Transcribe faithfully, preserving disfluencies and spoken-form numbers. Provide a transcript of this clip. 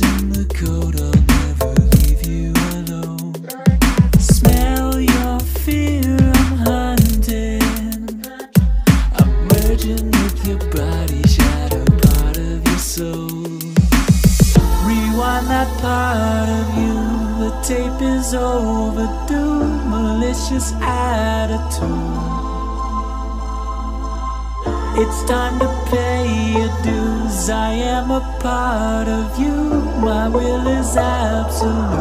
in the cold, I'll never leave you alone. Smell your fear, I'm hunting. I'm merging with your body, shadow part of your soul. Rewind that part of you, the tape is overdue. Malicious attitude. It's time to pay your dues. I am a part of you. My will is absolute.